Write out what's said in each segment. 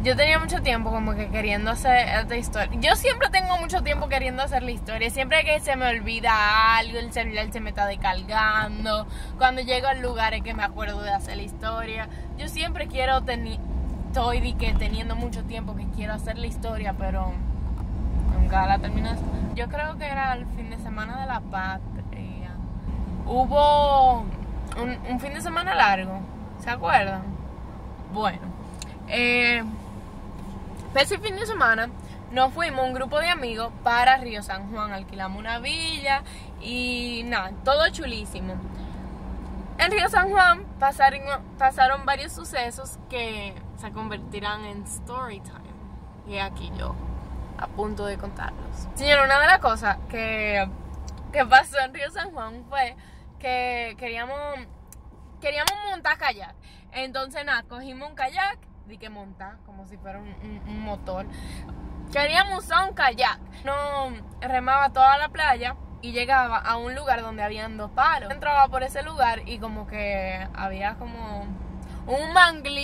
Yo tenía mucho tiempo como que queriendo hacer esta historia. Yo siempre tengo mucho tiempo queriendo hacer la historia. Siempre que se me olvida algo, el celular se me está descargando. Cuando llego al lugar es que me acuerdo de hacer la historia. Yo siempre estoy teniendo mucho tiempo que quiero hacer la historia, pero nunca la termino. Yo creo que era el fin de semana de la patria. Hubo un fin de semana largo, ¿se acuerdan? Bueno, ese fin de semana nos fuimos un grupo de amigos para Río San Juan. Alquilamos una villa y nada, todo chulísimo. En Río San Juan pasaron varios sucesos que se convertirán en story time. Y aquí yo, a punto de contarlos. Señora, una de las cosas que pasó en Río San Juan fue que queríamos montar kayak. Entonces nada, cogimos un kayak, di que montar, como si fuera un motor. Queríamos usar un kayak. No remaba toda la playa y llegaba a un lugar donde habían 2 palos. Entraba por ese lugar y como que había como un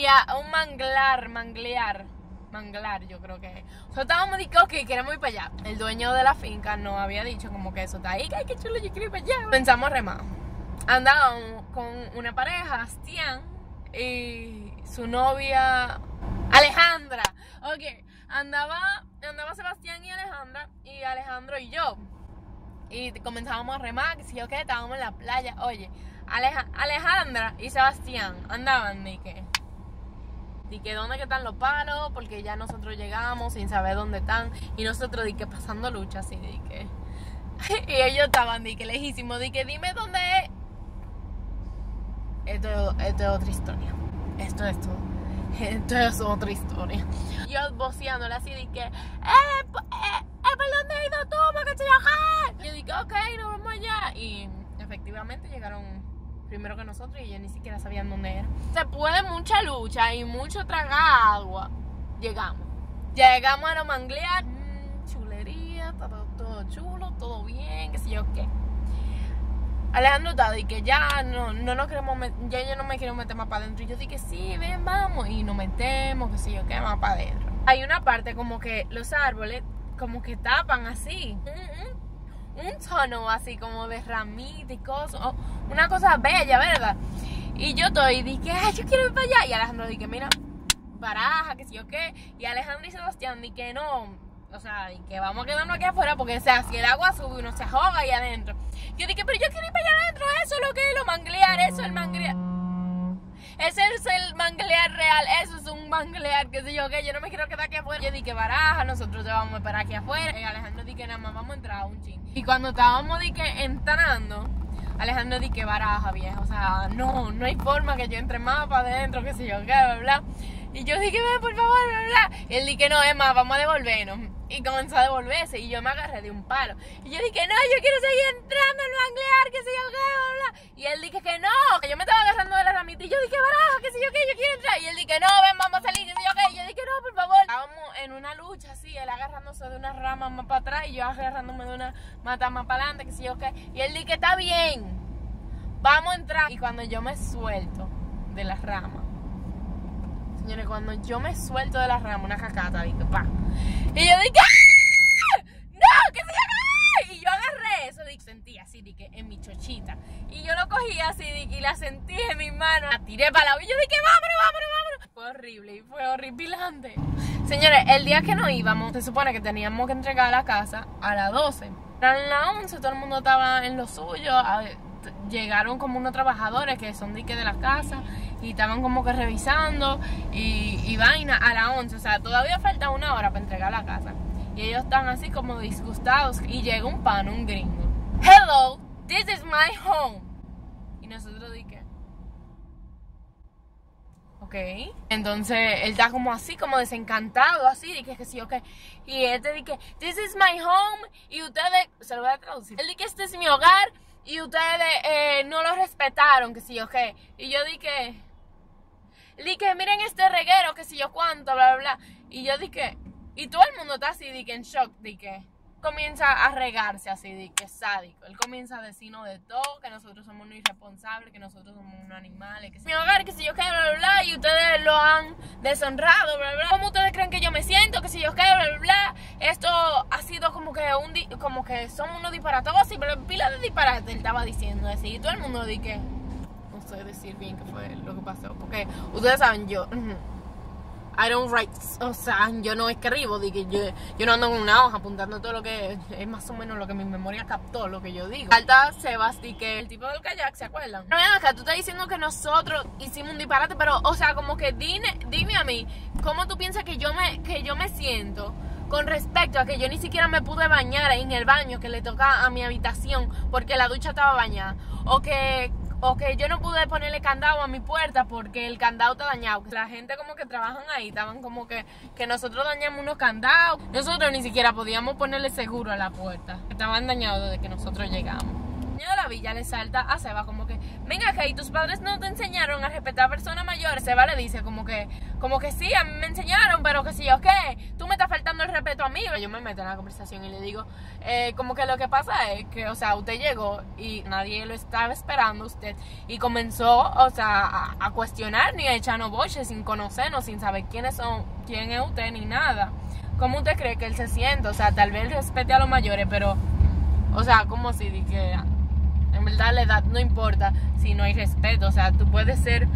manglar, yo creo que. Nosotros estábamos diciendo, ok, queremos ir para allá. El dueño de la finca nos había dicho como que eso está ahí, que ay, qué chulo, yo quiero ir para allá. Pensamos remar. Andábamos con una pareja, Stian, y su novia Alejandra. Ok, andaba Sebastián y Alejandra, y Alejandro y yo. Y comenzábamos a remar, que si yo qué, estábamos en la playa. Oye, Alejandra y Sebastián andaban de que dónde que están los palos, porque ya nosotros llegamos sin saber dónde están, y nosotros de que pasando lucha así de que y ellos estaban de que lejísimos, de que dime dónde es. Esto es otra historia. Esto es otra historia. Yo voceándole así de que ¿por dónde has ido tú? Porque estoy acá. Yo dije, ok, nos vemos allá. Y efectivamente llegaron primero que nosotros y ellos ni siquiera sabían dónde era. Después de mucha lucha y mucho tragar agua, llegamos a no manglear. Chulería, todo chulo, todo bien, qué sé yo qué. Alejandro está de que ya no nos queremos ya yo no me quiero meter más para adentro. Y yo dije, sí, ven, vamos. Y nos metemos, qué sé yo qué, más para adentro. Hay una parte como que los árboles como que tapan así un tono así como de ramita y cosas, una cosa bella, ¿verdad? Y yo estoy, dije, ay, yo quiero ir para allá. Y Alejandro dije, mira, baraja, qué sé yo qué. Y Alejandro y Sebastián dije, no, o sea, que vamos a quedarnos aquí afuera porque, o sea, si el agua sube uno se ahoga ahí adentro. Yo dije, pero yo quiero ir para allá adentro, eso es lo que es lo manglear, eso es el manglear. Ese es el manglear real, eso es un manglear, qué sé yo qué, yo no me quiero quedar aquí afuera. Yo dije, baraja, nosotros te vamos a esperar aquí afuera. Y Alejandro dije, nada más vamos a entrar a un ching. Y cuando estábamos, dije, entrando, Alejandro dije, baraja, viejo, o sea, no hay forma que yo entre más para adentro, qué sé yo qué, bla, bla. Y yo dije, ven, por favor, bla, bla. Y él dije, no, es más, vamos a devolvernos. Y comenzó a devolverse y yo me agarré de un palo. Y yo dije, no, yo quiero seguir entrando al manglear, qué sé yo qué, bla, bla. Y él dije que no, que yo me estaba agarrando de la ramita. Y yo dije, baraja, qué sé yo qué, yo quiero entrar. Y él dije, no, ven, vamos a salir, qué sé yo qué. Y yo dije, no, por favor. Estábamos en una lucha así, él agarrándose de una rama más para atrás y yo agarrándome de una mata más para adelante, qué sé yo qué. Y él dije, está bien, vamos a entrar. Y cuando yo me suelto de la rama, señores, cuando yo me suelto de la rama, una cacata, dije, pa. Y yo dije, ¡ah! ¡No! ¡Que se llama! Y yo agarré eso, dije, sentí así, dije, en mi chochita. Y yo lo cogí así, dije, y la sentí en mis manos. La tiré para la y yo dije, vámonos. Fue horrible y fue horripilante. Señores, el día que nos íbamos, se supone que teníamos que entregar la casa a las 12. Eran las 11, todo el mundo estaba en lo suyo. Llegaron como unos trabajadores que son de la casa y estaban como que revisando y vaina a las 11, o sea, todavía falta 1 hora para entregar la casa y ellos están así como disgustados y llega un pan, un gringo, hello, this is my home, y nosotros dije, ok, entonces él está como así, como desencantado, así, dije que sí, ok, y este dije, this is my home, y ustedes, se lo voy a traducir, él dije, este es mi hogar, y ustedes no lo respetaron, que si yo qué. Y yo dije, miren este reguero, que si yo cuánto, bla, bla, bla. Y yo dije, y todo el mundo está así, dije, en shock, dije, comienza a regarse así, de que es sádico. Él comienza a decirnos de todo, que nosotros somos unos irresponsables, que nosotros somos unos animales, que mi hogar, que si yo qué, bla, bla, bla, y ustedes lo han deshonrado, bla, bla. ¿Cómo ustedes creen que yo me siento? Que si yo qué, bla, bla, bla. Esto ha sido como que somos unos disparatosos y pila de disparates. Él estaba diciendo así, y todo el mundo dice que no sé decir bien qué fue lo que pasó, porque ustedes saben, yo I don't write, o sea, yo no escribo, yo no ando con una hoja apuntando todo lo que es más o menos lo que mi memoria captó, lo que yo digo. Falta Sebas, que el tipo del kayak, ¿se acuerdan? Pero ven acá, tú estás diciendo que nosotros hicimos un disparate, pero, o sea, como que dime a mí, ¿cómo tú piensas que yo me siento con respecto a que yo ni siquiera me pude bañar en el baño que le toca a mi habitación porque la ducha estaba bañada? O que yo no pude ponerle candado a mi puerta porque el candado está dañado. La gente como que trabajan ahí, estaban como que nosotros dañamos unos candados. Nosotros ni siquiera podíamos ponerle seguro a la puerta. Estaban dañados desde que nosotros llegamos. El dueño de la villa le salta a Seba como que, venga acá, ¿y tus padres no te enseñaron a respetar a personas mayores? Seba le dice como que sí, a mí me enseñaron, pero que sí, ok, tú me estás faltando el respeto a mí. Yo me meto en la conversación y le digo, como que lo que pasa es que, o sea, usted llegó y nadie lo estaba esperando a usted y comenzó, o sea, a cuestionar ni a echarnos boches sin conocernos, sin saber quién es usted ni nada. ¿Cómo usted cree que él se siente? O sea, tal vez él respete a los mayores, pero, o sea, como si de que en verdad la edad no importa si no hay respeto. O sea, tú puedes ser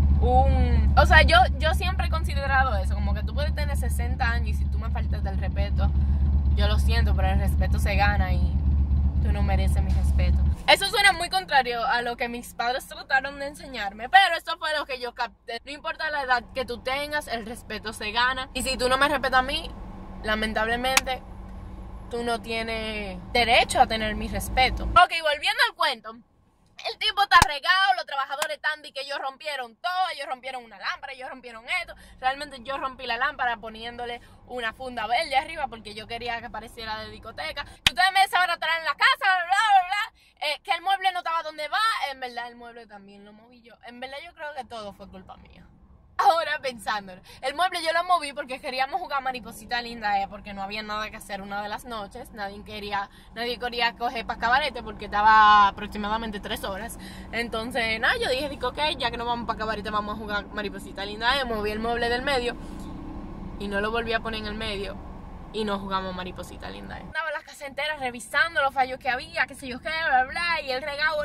o sea, yo siempre he considerado eso, como que tú puedes tener 60 años y si tú me faltas del respeto, yo lo siento, pero el respeto se gana y tú no mereces mi respeto. Eso suena muy contrario a lo que mis padres trataron de enseñarme, pero eso fue lo que yo capté. No importa la edad que tú tengas, el respeto se gana. Y si tú no me respetas a mí, lamentablemente tú no tienes derecho a tener mi respeto. Ok, volviendo al cuento. El tipo está regado, los trabajadores están de que ellos rompieron todo, ellos rompieron una lámpara, ellos rompieron esto. Realmente yo rompí la lámpara poniéndole una funda verde arriba porque yo quería que pareciera de discoteca. Ustedes me desbarataron en la casa, bla, bla, bla, que el mueble no estaba donde va. En verdad el mueble también lo moví yo. En verdad yo creo que todo fue culpa mía. Ahora pensándolo, el mueble yo lo moví porque queríamos jugar mariposita linda, porque no había nada que hacer una de las noches. Nadie quería coger para cabarete porque estaba aproximadamente 3 horas. Entonces, nada, yo dije, ok, ya que no vamos para cabarete, vamos a jugar mariposita linda. Moví el mueble del medio y no lo volví a poner en el medio y no jugamos mariposita linda. Andaba la casa entera revisando los fallos que había, qué sé yo qué, bla, bla, y el regalo.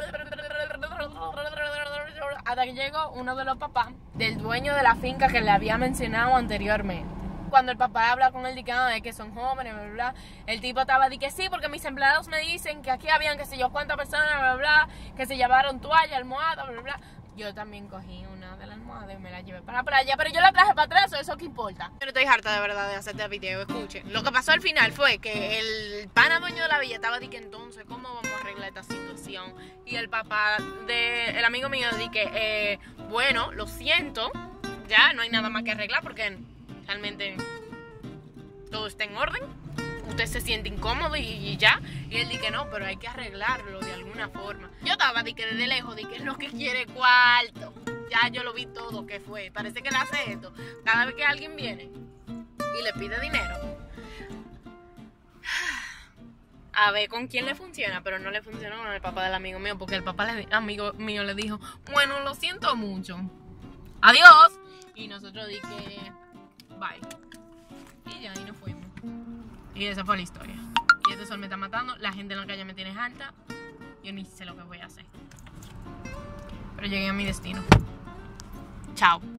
Hasta que llegó uno de los papás del dueño de la finca que le había mencionado anteriormente. Cuando el papá habla con él, de que son jóvenes, bla, bla, el tipo estaba de que sí, porque mis empleados me dicen que aquí habían que sé yo cuántas personas, bla, bla, que se llevaron toalla, almohada, bla, bla. Yo también cogí una de las almohadas y me la llevé para la playa, pero yo la traje para atrás, eso qué importa. Yo no estoy harta de verdad de hacerte el video, escuchen. Lo que pasó al final fue que el pana dueño de la villa estaba de que entonces, ¿cómo vamos a arreglar esta situación? Y el papá del amigo mío di que, bueno, lo siento, ya no hay nada más que arreglar porque realmente todo está en orden. Usted se siente incómodo y ya. Y él dice que no, pero hay que arreglarlo de alguna forma. Yo estaba de que desde lejos, de que es lo que quiere cuarto. Ya yo lo vi todo que fue. Parece que le hace esto cada vez que alguien viene y le pide dinero. A ver con quién le funciona, pero no le funcionó con el papá del amigo mío, porque el papá del amigo mío le dijo, bueno, lo siento mucho, adiós. Y nosotros dije, bye. Y ya, ahí nos fuimos. Y esa fue la historia. Y este sol me está matando, la gente en la calle me tiene harta. Yo ni sé lo que voy a hacer. Pero llegué a mi destino. Chao.